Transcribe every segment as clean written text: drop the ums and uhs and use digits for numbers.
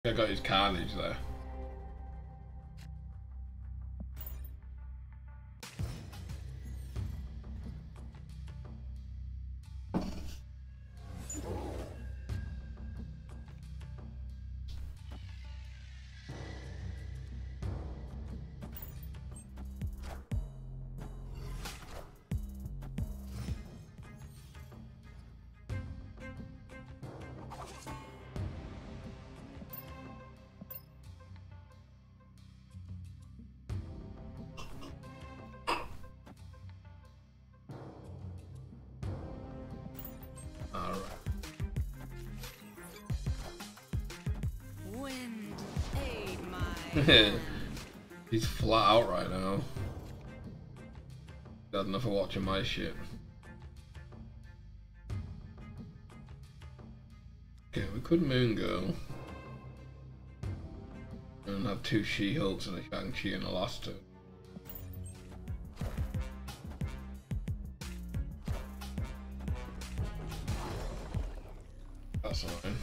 I got his carnage there. He's flat out right now. Got enough of watching my shit. Okay, we could Moon Girl and have two She-Hulks and a Shang-Chi in the last two. That's fine.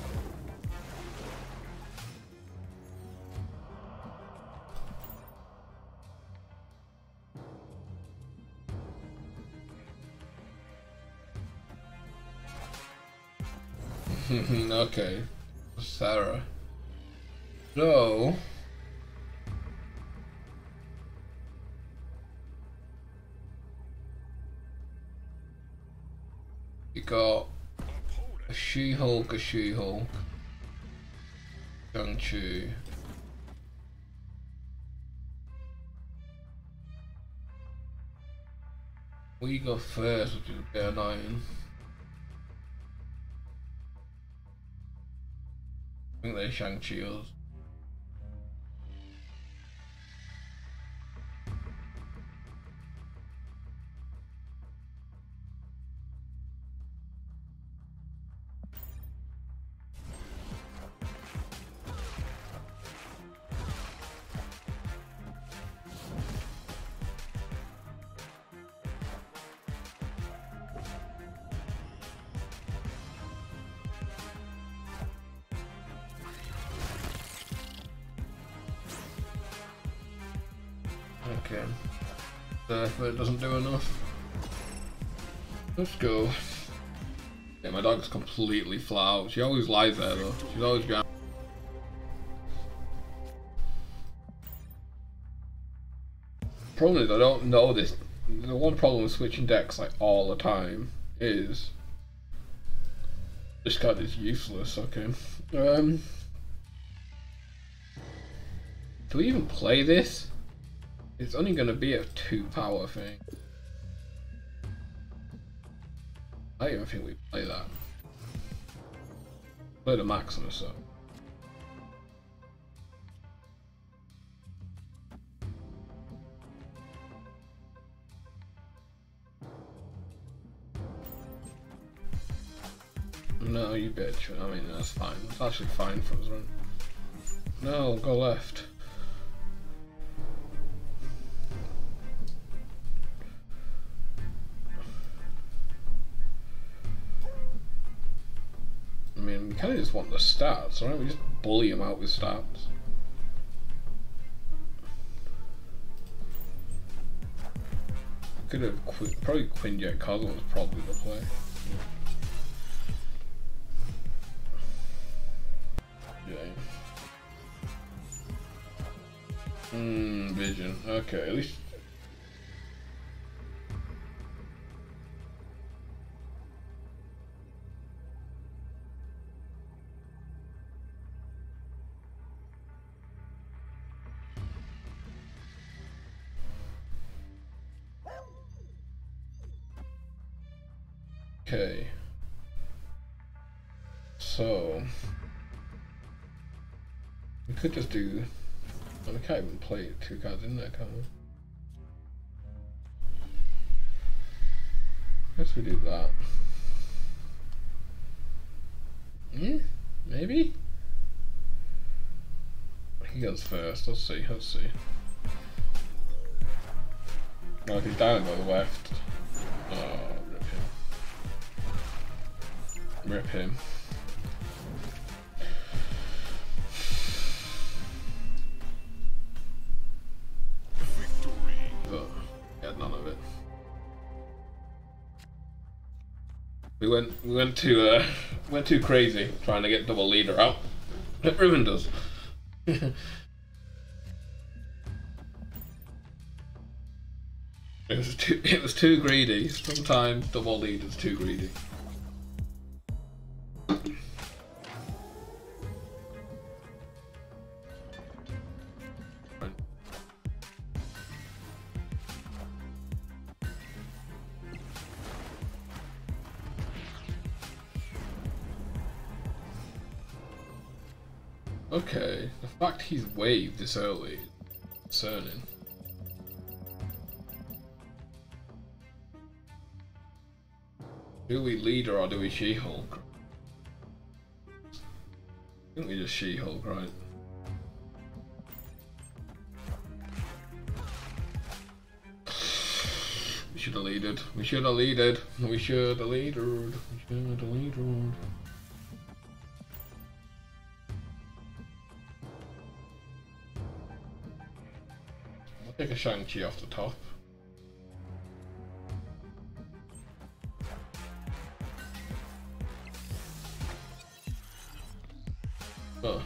Okay, Sarah. No. You got a She-Hulk, Shang-Chi. We go first, which is a bit annoying. I think they're Shang-Chi's. Okay, but it doesn't do enough. Let's go. Yeah, my dog's completely flat out. She always lies there though. She's always behind. Problem is, I don't know this. The one problem with switching decks like all the time is this card is useless. Okay. Do we even play this? It's only going to be a 2-power thing. I don't even think we play that. Play the Maximus though. No, you bitch. I mean, that's fine. It's actually fine for us, right? No, go left. I mean, we kind of just want the stats, right? We just bully him out with stats. Could have probably Quinjet Cosmo was probably the play. Yeah. Vision. Okay, at least. Okay, so we could just do. We can't even play 2 cards in there, can we? Guess we do that. Yeah, maybe. He goes first. Let's see. Let's see. No, if he's down and go left. Oh. Rip him. We went too crazy trying to get double leader out. It ruined us. It was too greedy. Sometimes double leader's too greedy. Okay, the fact he's waved this early is concerning. Do we leader or do we She-Hulk? I think we just She-Hulk, right? We should have leaded. We should have leaded. We should have leadered. We should have leadered. I'll take a Shang-Chi off the top. Oh.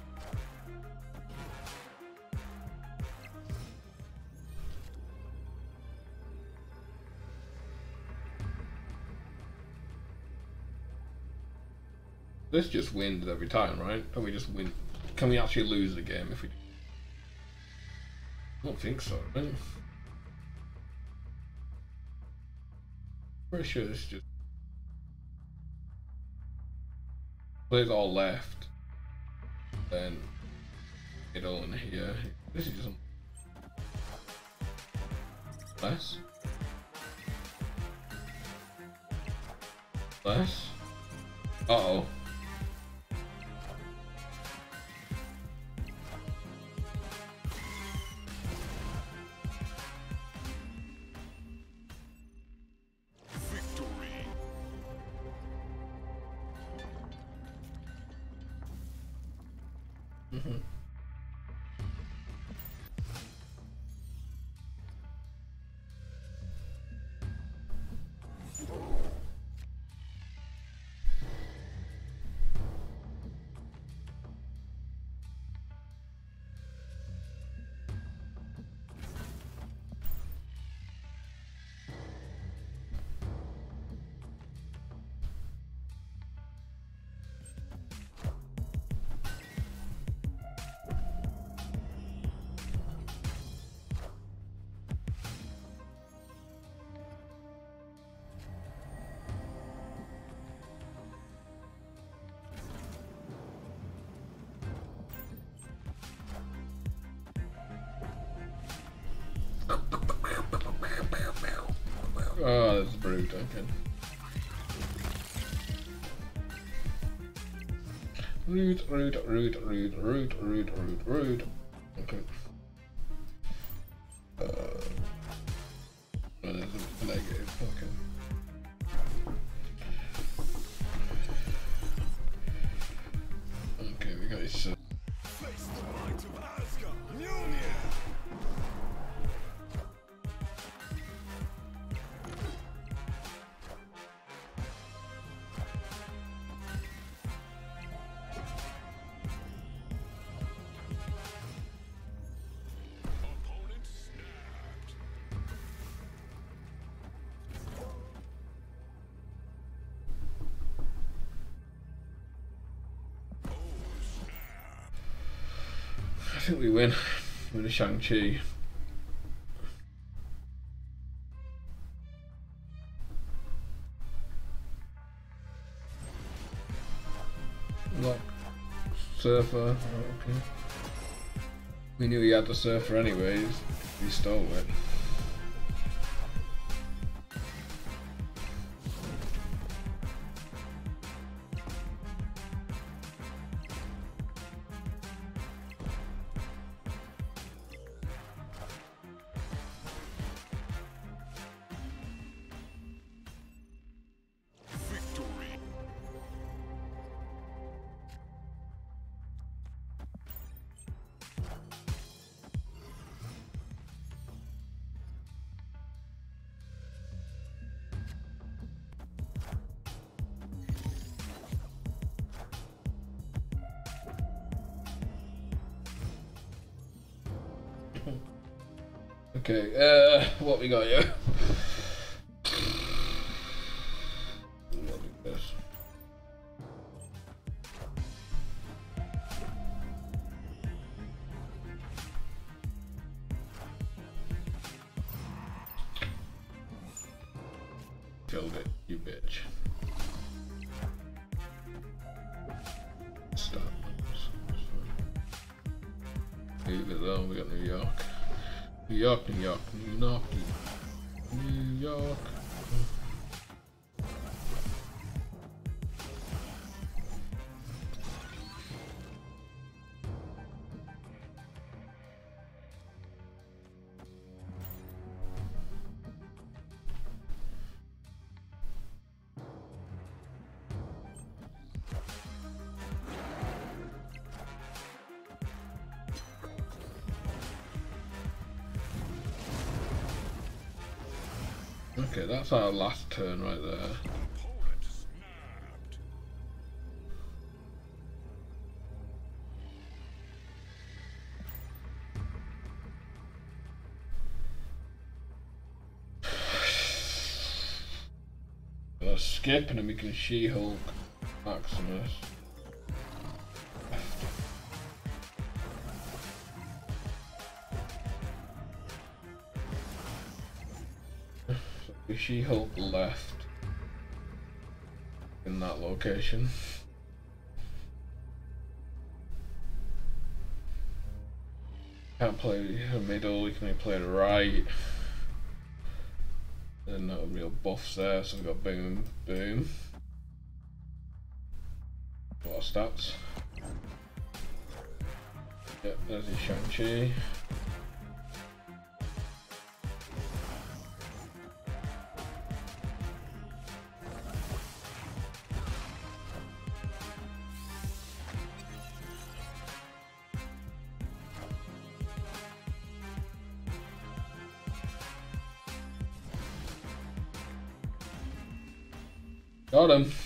This just wins every time, right? Don't we just win? Can we actually lose the game if we do? I don't think so, right? Pretty sure this just plays all left. Then middle and here. This is just less. Less. Uh-oh. Oh, that's brute, okay. Rude. Okay. Well, there's a negative, okay. Okay, we got his I think we win with a Shang-Chi. Lock Surfer, oh, okay. We knew he had the Surfer anyways, he stole it. Okay, what we got here? What is this? Killed it, you bitch. Stop. Leave it alone, we got New York. New York, New York, New York, New York. Okay, that's our last turn right there. Let's skip and then we can She-Hulk Maximus. She-Hulk left in that location. Can't play the middle, we can only play the right. There's no real buffs there, so we've got boom, boom. What stats? Yep, there's your Shang-Chi. Got him.